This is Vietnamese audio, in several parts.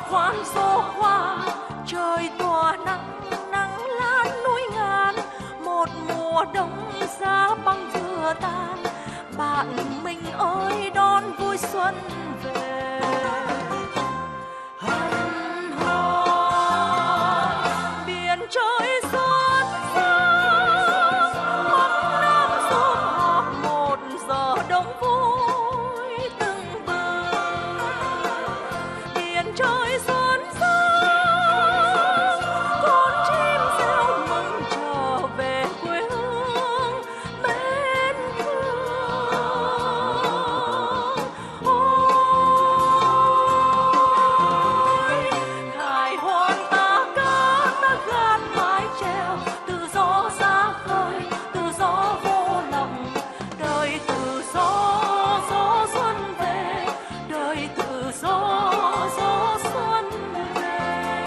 khoan số hoa, trời tỏa nắng nắng lan núi ngàn, một mùa đông giá băng vừa tan, bạn mình ơi đón vui xuân về. Hân hoan biển trời xuân sang, bắc nam sum họp một giờ đông vui tưng bừng. Biển trời xuân sang, con chim reo mừng trở về quê hương mến thương. Ôi khải hoàn ta cá ta gạt mái chèo, tự do ra khơi, tự do vô lòng, đời tự do gió xuân về, đời tự do gió xuân về.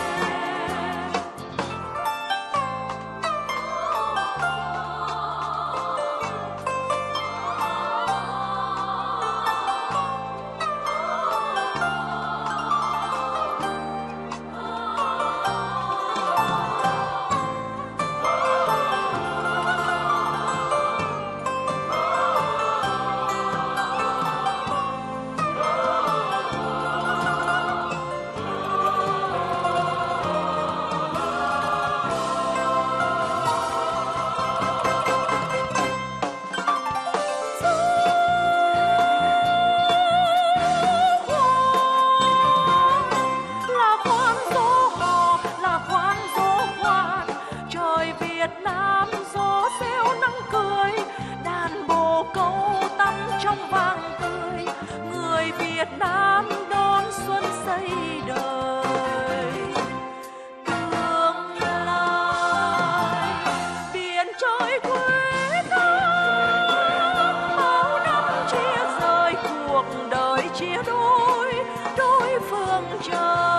Là khoan gió hò, là khoan gió khoan, trời Việt Nam gió reo nắng cười, đàn bồ câu tắm trong vàng tươi, người Việt Nam đón xuân xây đời. Tương lai biển trời quê ta, bao năm chia rời cuộc đời chia đôi, đôi phương trời.